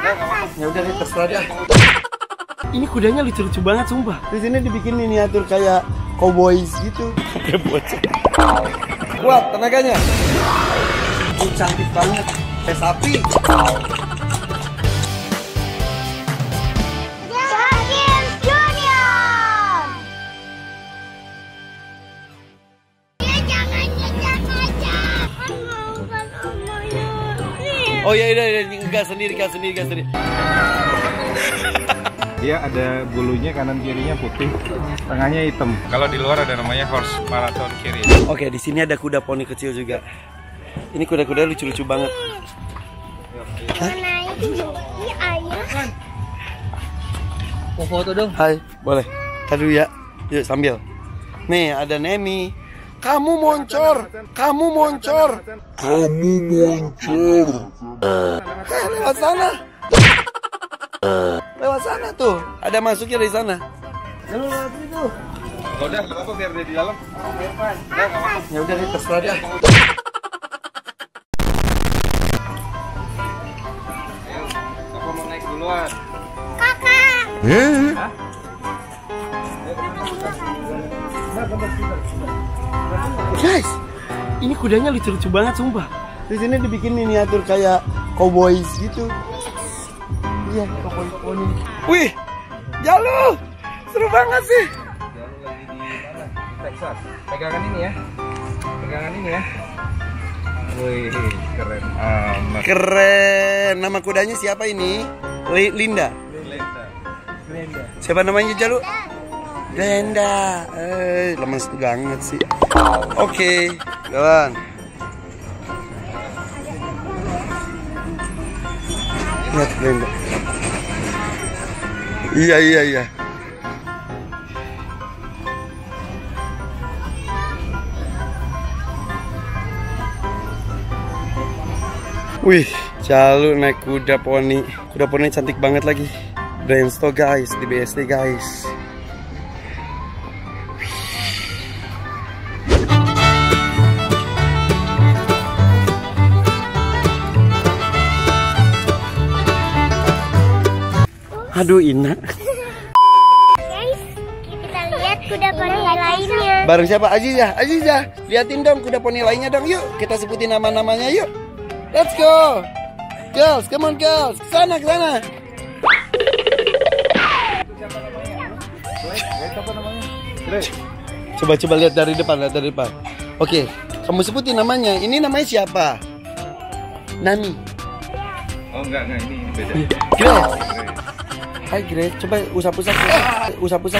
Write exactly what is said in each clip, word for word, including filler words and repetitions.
Ya udah deh, terserah deh. Ini kudanya lucu-lucu banget sumpah. Di sini dibikin miniatur kayak cowboys gitu. Kayak bocah. Kuat tenaganya. Ini cantik banget. Kayak sapi. Oh iya, iya, iya, enggak sendiri, enggak sendiri, enggak sendiri. Dia ada bulunya kanan kirinya putih, tengahnya hitam. Kalau di luar ada namanya horse marathon kiri. Oke, di sini ada kuda poni kecil juga. Ini kuda-kuda lucu-lucu banget. Ini ayah. Mau foto dong? Hai, boleh. Tadu ya. Yuk sambil. Nih ada Nemi. Kamu moncor, kamu moncor, kamu moncor. Eh, lewat sana. Lewat sana tuh. Ada masuknya dari sana. Lalu lewat situ. Udah, nggak apa biar dia di dalam. Ya udah deh, terserah deh. Ayo, siapa mau naik duluan? Kakak. Eh? Guys, ini kudanya lucu-lucu banget sumpah. Di sini dibikin miniatur kayak cowboys gitu. Iya, cowboy poni. Wih, Jalu, seru banget sih. Jalu lagi di mana? Texas. Pegangan ini ya. Pegangan ini ya. Wih, keren amat. Keren. Nama kudanya siapa ini? Linda. Linda. Linda. Siapa namanya Jalu? Linda. Eh, lemes banget sih. Oke, jalan. Lihat Linda. Iya, iya, iya. Wih, Jalu naik kuda poni. Kuda poni cantik banget lagi. Brainstorm guys, di B S D guys. Aduh, Ina. Guys, kita lihat kuda poni lainnya. Bareng siapa? Aziza, Aziza, liatin dong kuda poni lainnya dong. Yuk, kita sebutin nama-namanya yuk. Let's go. Girls, come on girls. Kesana, kesana. Coba-coba lihat dari depan, lihat dari depan. Oke, kamu sebutin namanya. Ini namanya siapa? Nami. Oh enggak, enggak, ini beda. Grace. Hai Grace, coba usap-usap. Usap-usap.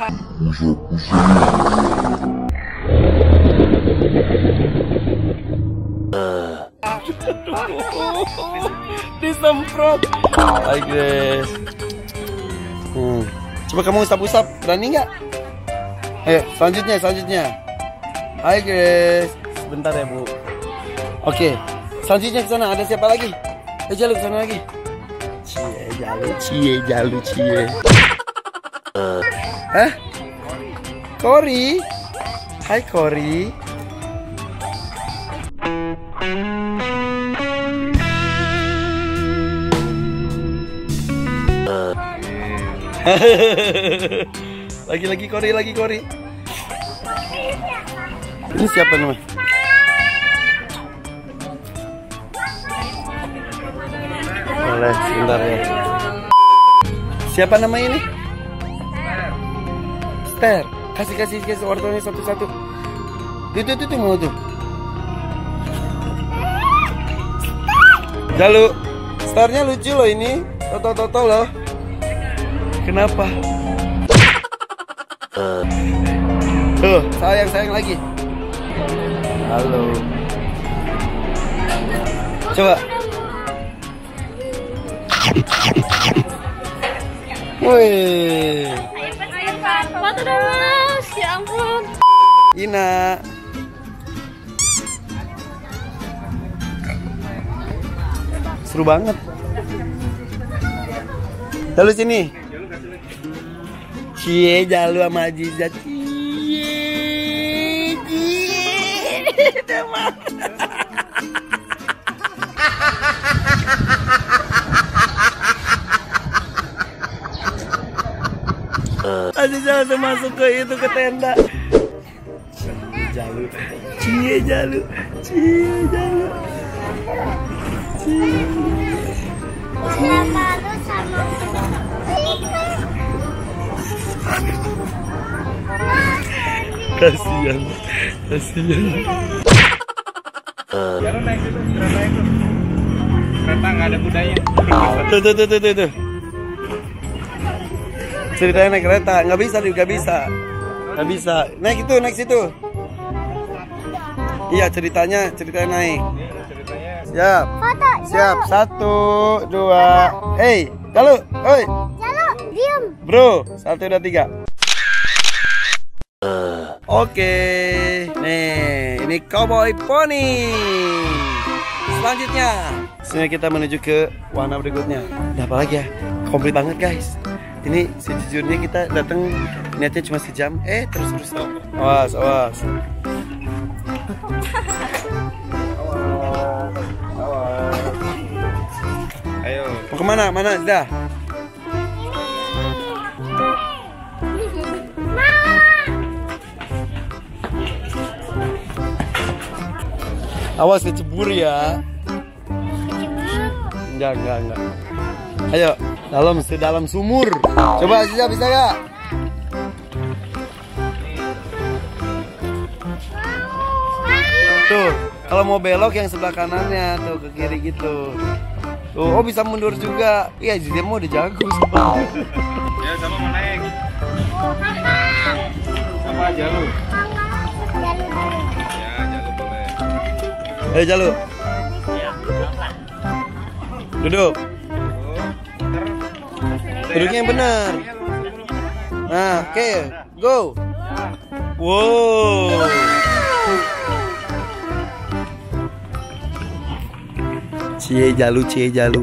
Disemprot. Hai Grace. Hmm. Coba kamu usap-usap, berani nggak? Ayo, selanjutnya, selanjutnya. Hai Grace. Sebentar ya Bu. Oke, selanjutnya ke sana. Ada siapa lagi? Eh, Jalu ke sana lagi. Cie, Jalu, cie, Jalu, cie. Hah? Cory. Hai Cory. Lagi-lagi Cory, lagi Cory. Ini siapa namanya? Boleh, sebentar ya. Siapa namanya ini? Star. Kasih kasih kasih wortelnya satu-satu. Tuh tuh tuh tuh mau tuh. Jalu, Starnya lucu loh ini. Toto-toto loh. Kenapa? Tuh, sayang-sayang lagi. Halo. Coba. Wih. Foto dong Mas, ya ampun. Ina. Seru banget. Jalu sini. Cie, Jalu sama Aziza. Cie, cie. Demam. Aziza langsung masuk ke itu ke tenda. Jalu, cie jalu, cie jalu, cie. Malu sama Kasihan, kasihan. Jalan naik itu, jalan naik itu. Kereta nggak ada budaya. Tuh tuh tuh tuh tuh. tuh. Ceritanya naik kereta, nggak bisa, nggak bisa, nggak bisa. Naik itu, naik situ. Iya ceritanya, ceritanya naik. Siap, siap. Satu, dua. Hey, Jalu, oi. Jalu, diam. Bro, satu, dua, tiga. Oke, nih ini Cowboy Pony. Selanjutnya, selanjutnya kita menuju ke warna berikutnya. Udah apa lagi ya? Komplit banget guys. Ini sejujurnya kita datang niatnya cuma sejam, eh terus terus. Awas, awas. Ayo. Mau kemana? Mana? Sudah. Awas kecebur ya. Enggak, enggak, enggak. Ayo, dalam sedalam sumur. Coba Aziza bisa gak? Tuh, kalau mau belok yang sebelah kanannya tuh ke kiri gitu. Tuh, oh bisa mundur juga. Iya, Aziza mau udah jago sumpah. Ya sama mau naik. Sama aja lu. Ya, Jalu boleh. Ayo Jalu. Duduk. Duduknya yang benar. Nah, oke, okay. Go. Wow. Cie Jalu, cie Jalu.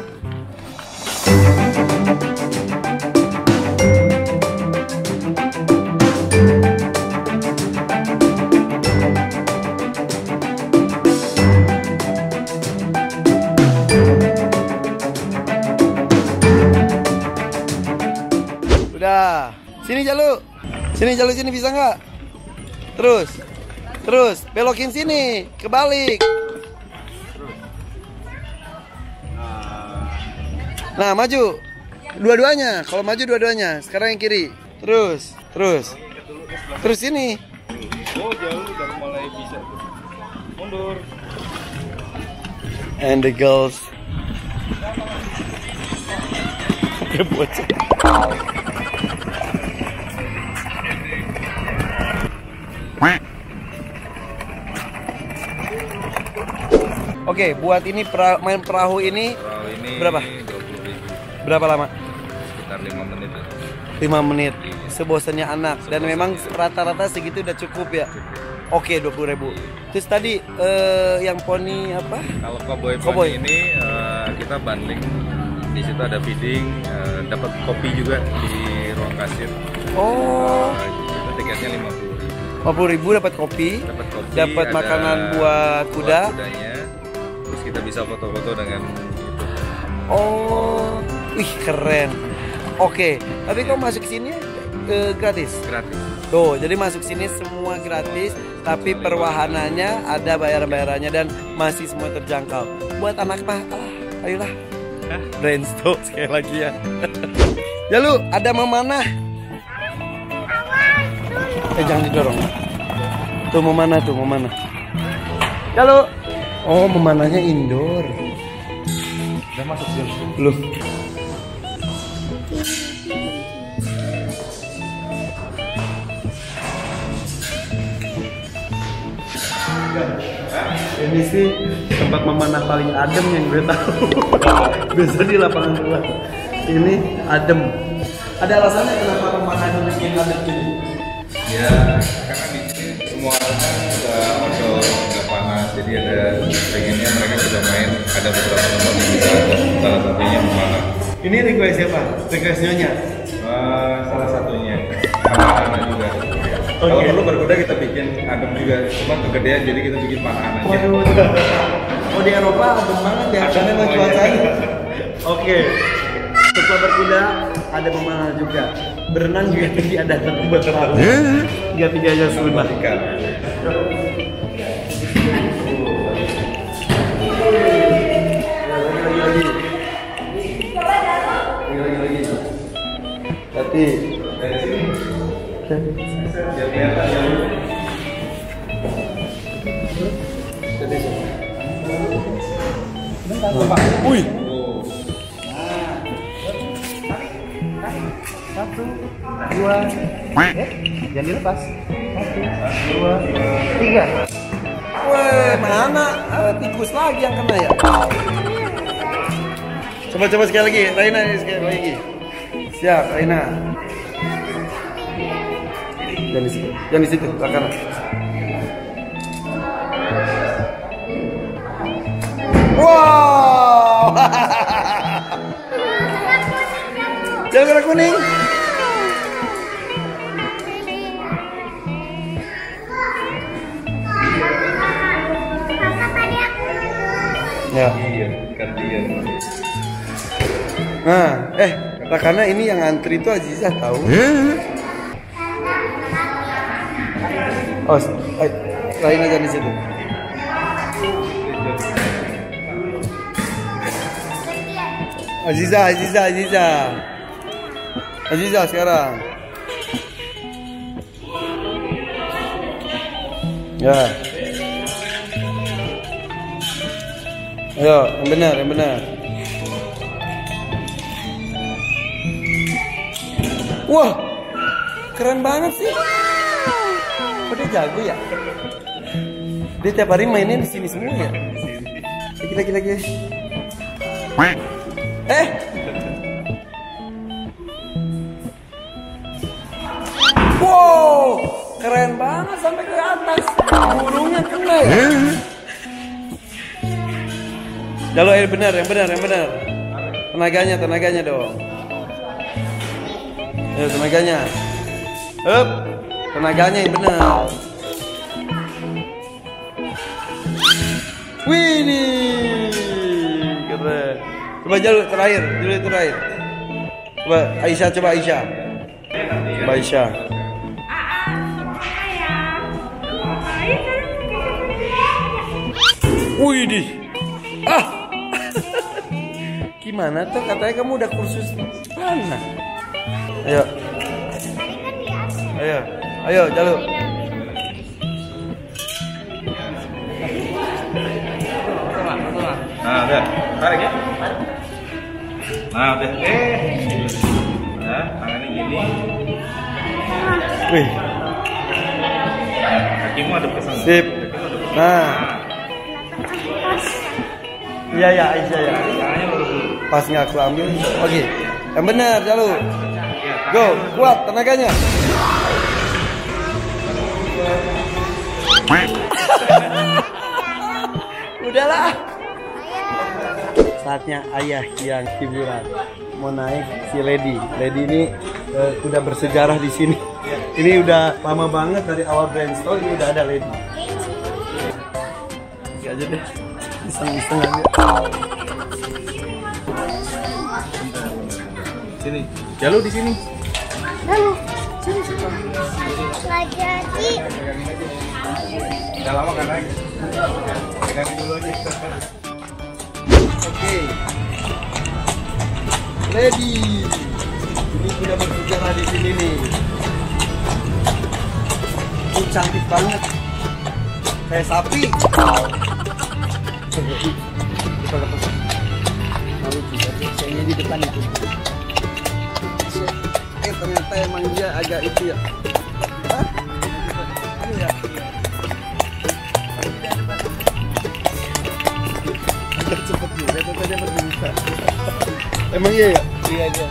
Udah. Sini Jalu. Sini Jalu, sini bisa nggak? Terus. Terus belokin sini, kebalik. Nah, maju. Dua-duanya. Kalau maju dua-duanya. Sekarang yang kiri. Terus, terus. Terus sini. Oh, jauh udah mulai bisa. Mundur. And the girls. Oke, bocah. Oke, buat ini pra, main perahu ini, Perahu ini berapa? dua puluh ribu. Berapa lama? Sekitar lima menit. lima menit. Sebosannya anak. Dan memang rata-rata segitu udah cukup ya. Oke, dua puluh ribu. Terus tadi eh, yang poni apa? Kalau Cowboy Cowboy. Pony ini eh, kita bundling. Di situ ada feeding, eh, dapat kopi juga di ruang kasir. Oh, Eh, itu tiketnya lima puluh ribu. lima puluh ribu dapat kopi, Dapat kopi, dapat ada makanan buat kuda. buat kudanya. Terus kita bisa foto-foto dengan itu. Oh, wih keren. Oke, tapi kau masuk sini eh, gratis. Gratis. Tuh, jadi masuk sini semua gratis, tapi perwahananya ada bayaran-bayarannya dan masih semua terjangkau. Buat anak mah, ah, ayolah. Brainstorm sekali lagi ya. Jalu, ada memanah. Eh jangan didorong. Tuh memanah tuh, memanah. Jalu. Oh, memanahnya indoor. Udah masuk sini. Belum. Ini sih tempat memanah paling adem yang gue tahu. Biasa di lapangan bola. Ini adem. Ada alasannya kenapa memanah ini bikin adem ini? Ya, karena di sini semua orang udah outdoor, udah panas, jadi ada pengennya mereka bisa main. Ada beberapa tempat yang bisa, salah satunya memanah. Ini request siapa? Request nyonya. Uh, salah satunya anak-anak juga. Oke. Kalau perlu berkuda kita bikin adem juga, cuma kegedean jadi kita bikin panahan aja. Waduh. Oh di Eropa adem banget ya, karena emang cuacanya. Oke. Setelah berkuda ada memanah juga. berenang juga tinggi ada satu buat terlalu. Tiga tiga aja sudah. Tapi dari sini biar kelihatan ya. Wih. Satu, dua, eh, jangan dilepas. Satu, dua, tiga. Weh, mana uh, tikus lagi yang kena ya? Coba coba sekali lagi, Raina sekali lagi. Siap, Raina. Jangan di situ, jangan di situ, ke kanan. Wow. Jangan merah kuning. Ya. Nah, eh, karena ini yang antri itu Azizah tahu. Oh, lain aja di situ. Azizah, Azizah, Azizah. Azizah sekarang. Ya. Ayo, yang benar, yang benar. Wah, keren banget sih. Oh, dia jago ya? Dia tiap hari mainnya di sini semua ya? Lagi, lagi, lagi. Eh, wow, keren banget sampai ke atas. Burungnya kena ya? Jalur air benar, yang benar, yang benar. Tenaganya, tenaganya dong. Ayo tenaganya. Up, tenaganya yang benar. Wih, keren. Coba jalur terakhir, jalur terakhir. Coba Aisyah, coba Aisyah. Coba Aisyah. Wih, di. Ah. Gimana tuh? Katanya kamu udah kursus mana? Ayo. Ayo. Ayo, jalur. Nah, udah. Tarik ya. Nah, udah. Eh. Nah, tangannya gini. Wih. Kakimu ada pesan. Sip. Nah. Iya ya, Aisyah ya. Tangannya lurus dulu. Pas nggak aku ambil. Oke. Yang benar, jalur. Go, kuat tenaganya. Udahlah. Saatnya ayah yang hiburan. Mau naik si Lady. Lady ini uh, udah bersejarah di sini. Ini udah lama banget dari awal brainstorm ini udah ada Lady. Gak aja deh. Iseng-iseng aja. Sini. Jalur di sini. Lalu, sini sini. Nggak jadi. Udah lama kan naik. Ganti dulu aja. Oke. Lady. Ini udah bersejarah di sini nih. Ini cantik banget. Kayak sapi. Kita lepas. Lalu juga kayaknya di depan itu. Eh ternyata emang dia agak itu ya. Hah? Iya. Agak cepet juga, tadi dia berbuka. Emang iya ya? Iya dia.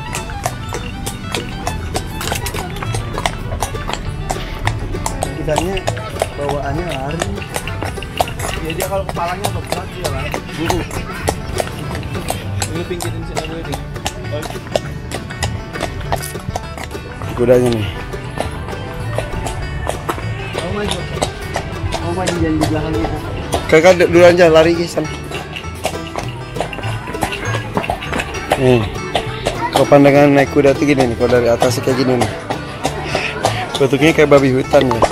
Kudanya bawaannya lari. Ya dia kalau kepalanya untuk berat dia lah. Buru. Ini pinggirin sini dulu ini. Kudanya nih. Mau maju. Mau maju jangan di belakang kita. Kakak duluan aja lari ke sana. Nih. Kalau pandangan naik kuda tuh gini nih, kalau dari atas kayak gini nih. Bentuknya kayak babi hutan ya.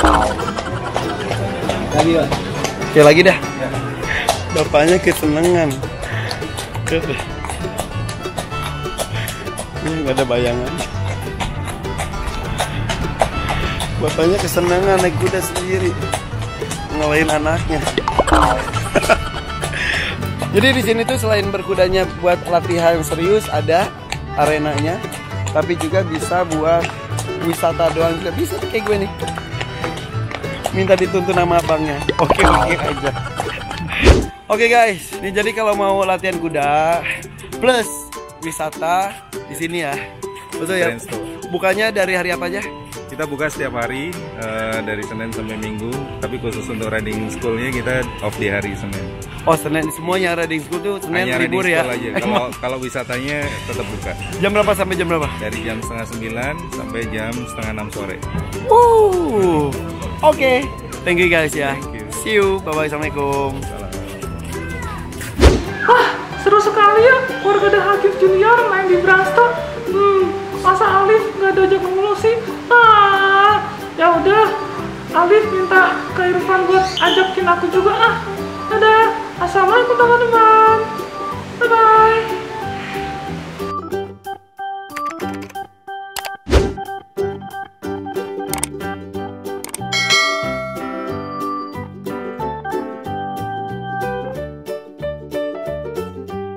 Lagi Pak. Oke lagi dah. Bapaknya kesenangan. Ini nggak ada bayangan. Bapaknya kesenangan naik kuda sendiri, ngelain anaknya. Jadi di sini tuh selain berkudanya buat latihan serius, ada arenanya, tapi juga bisa buat wisata doang juga bisa tuh kayak gue nih. Minta dituntun sama abangnya. Oke oke aja. Oke guys, ini jadi kalau mau latihan kuda plus wisata di sini ya. Betul ya. Bukannya dari hari apa aja? Kita buka setiap hari uh, dari Senin sampai Minggu, tapi khusus untuk riding schoolnya kita off di hari Senin. Oh Senin, semuanya riding school tuh Senin Hanya libur riding ya? school aja. Kalau kalau wisatanya tetap buka. Jam berapa sampai jam berapa? Dari jam setengah sembilan sampai jam setengah enam sore. Wuh, oke, okay. Thank you guys ya. Thank you. See you, bye bye, assalamualaikum. Salam. Wah, seru sekali ya keluarga The Hagif Junior main di Brangsta. Hmm, masa Alif nggak diajak mulu sih? Ah, ya udah, Alif minta ke Irfan buat ajakin aku juga ah. Dadah, assalamualaikum teman-teman. Bye bye.